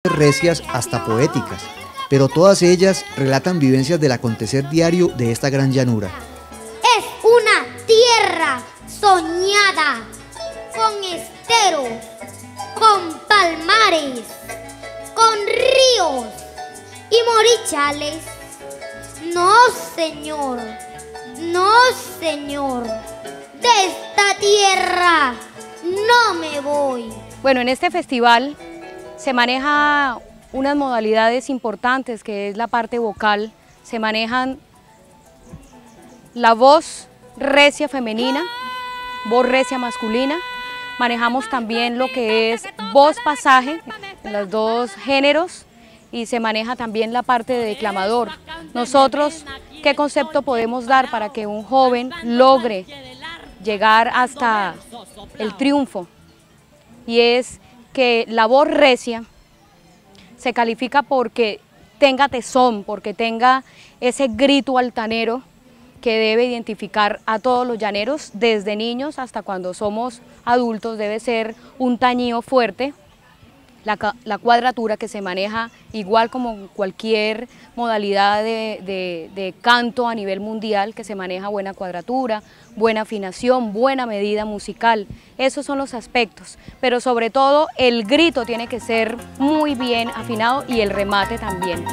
recias hasta poéticas, pero todas ellas relatan vivencias del acontecer diario de esta gran llanura. Es una tierra soñada, con esteros, con palmares, con ríos y morichales. No, señor, no, señor, de esta tierra no me voy. Bueno, en este festival se maneja unas modalidades importantes, que es la parte vocal. Se manejan la voz recia femenina, voz recia masculina. Manejamos también lo que es voz pasaje, en los dos géneros, y se maneja también la parte de declamador. Nosotros, ¿qué concepto podemos dar para que un joven logre llegar hasta el triunfo? Y es que la voz recia se califica porque tenga tesón, porque tenga ese grito altanero que debe identificar a todos los llaneros, desde niños hasta cuando somos adultos. Debe ser un tañido fuerte, la cuadratura que se maneja igual como cualquier modalidad de canto a nivel mundial, que se maneja buena cuadratura, buena afinación, buena medida musical. Esos son los aspectos, pero sobre todo el grito tiene que ser muy bien afinado y el remate también.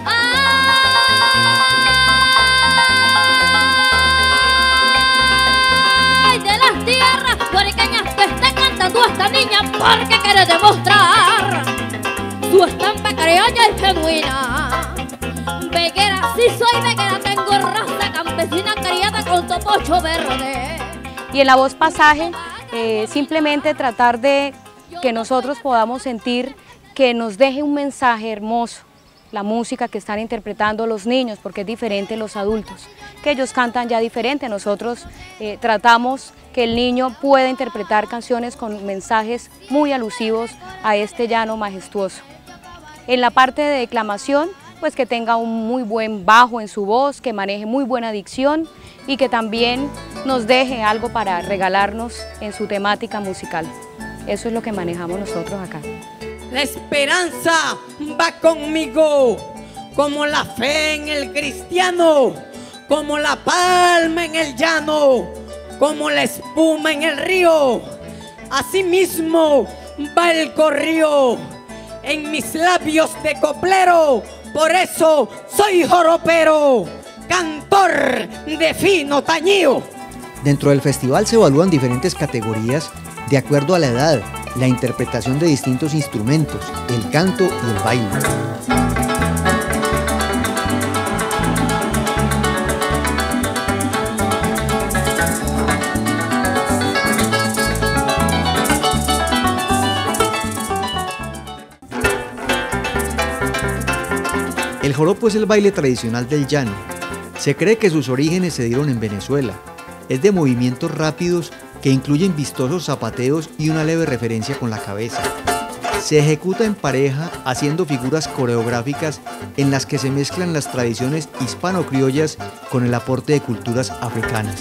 ¡Ay, de las tierras puerqueñas que está cantando esta niña porque quiere demostrar su estampa criolla y genuina? Veguera, sí soy veguera, tengo raza campesina criada con topocho verde. Y en la voz pasaje, simplemente tratar de que nosotros podamos sentir que nos deje un mensaje hermoso la música que están interpretando los niños, porque es diferente los adultos, que ellos cantan ya diferente. Nosotros tratamos que el niño pueda interpretar canciones con mensajes muy alusivos a este llano majestuoso. En la parte de declamación, pues que tenga un muy buen bajo en su voz, que maneje muy buena dicción y que también nos deje algo para regalarnos en su temática musical. Eso es lo que manejamos nosotros acá. La esperanza va conmigo, como la fe en el cristiano, como la palma en el llano, como la espuma en el río. Asimismo va el corrío en mis labios de coplero, por eso soy joropero, cantor de fino tañío. Dentro del festival se evalúan diferentes categorías de acuerdo a la edad, la interpretación de distintos instrumentos, el canto y el baile. El joropo es el baile tradicional del llano. Se cree que sus orígenes se dieron en Venezuela. Es de movimientos rápidos que incluyen vistosos zapateos y una leve referencia con la cabeza. Se ejecuta en pareja haciendo figuras coreográficas en las que se mezclan las tradiciones hispano-criollas con el aporte de culturas africanas.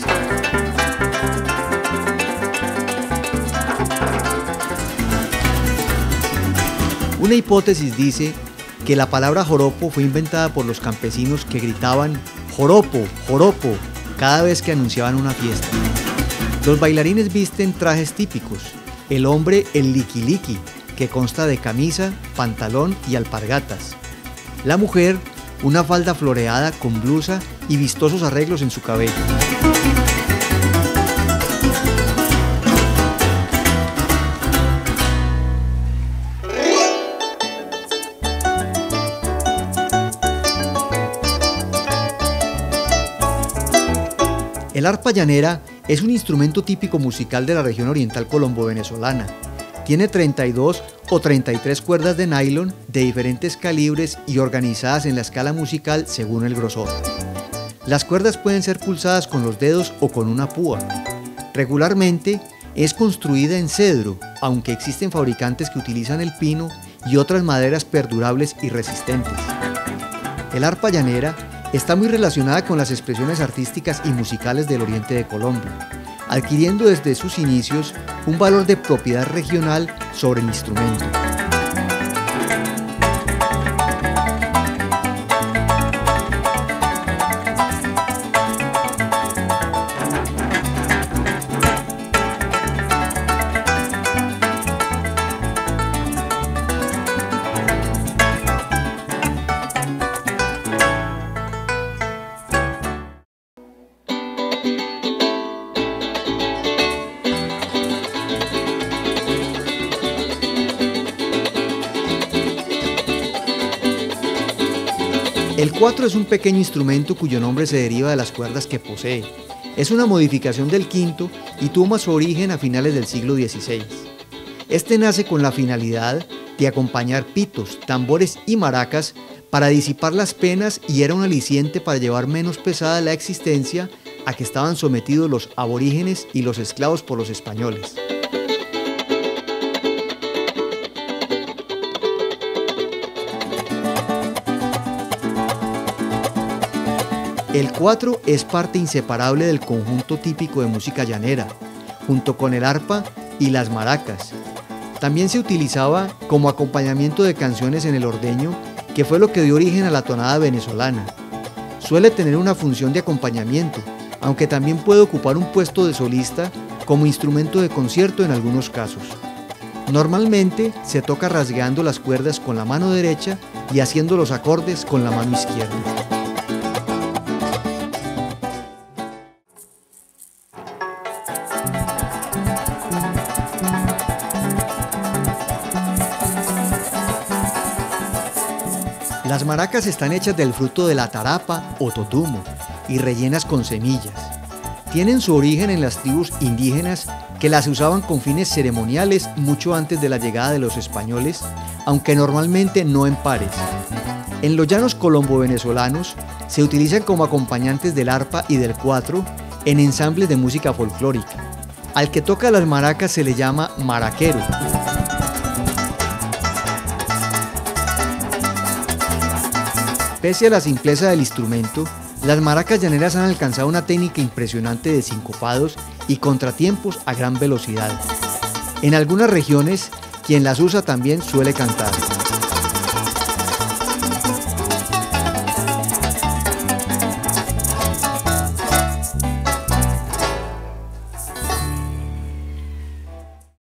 Una hipótesis dice que la palabra joropo fue inventada por los campesinos que gritaban "joropo, joropo" cada vez que anunciaban una fiesta. Los bailarines visten trajes típicos, el hombre el liquiliqui, que consta de camisa, pantalón y alpargatas. La mujer, una falda floreada con blusa y vistosos arreglos en su cabello. El arpa llanera es un instrumento típico musical de la región oriental colombo-venezolana. Tiene 32 o 33 cuerdas de nylon de diferentes calibres y organizadas en la escala musical según el grosor. Las cuerdas pueden ser pulsadas con los dedos o con una púa. Regularmente es construida en cedro, aunque existen fabricantes que utilizan el pino y otras maderas perdurables y resistentes. El arpa llanera está muy relacionada con las expresiones artísticas y musicales del oriente de Colombia, adquiriendo desde sus inicios un valor de propiedad regional sobre el instrumento. El cuatro es un pequeño instrumento cuyo nombre se deriva de las cuerdas que posee. Es una modificación del quinto y toma su origen a finales del siglo XVI. Este nace con la finalidad de acompañar pitos, tambores y maracas para disipar las penas y era un aliciente para llevar menos pesada la existencia a que estaban sometidos los aborígenes y los esclavos por los españoles. El cuatro es parte inseparable del conjunto típico de música llanera, junto con el arpa y las maracas. También se utilizaba como acompañamiento de canciones en el ordeño, que fue lo que dio origen a la tonada venezolana. Suele tener una función de acompañamiento, aunque también puede ocupar un puesto de solista como instrumento de concierto en algunos casos. Normalmente se toca rasgueando las cuerdas con la mano derecha y haciendo los acordes con la mano izquierda. Las maracas están hechas del fruto de la tarapa o totumo y rellenas con semillas. Tienen su origen en las tribus indígenas que las usaban con fines ceremoniales mucho antes de la llegada de los españoles, aunque normalmente no en pares. En los llanos colombo-venezolanos se utilizan como acompañantes del arpa y del cuatro en ensambles de música folclórica. Al que toca las maracas se le llama maraquero. Pese a la simpleza del instrumento, las maracas llaneras han alcanzado una técnica impresionante de sincopados y contratiempos a gran velocidad. En algunas regiones, quien las usa también suele cantar.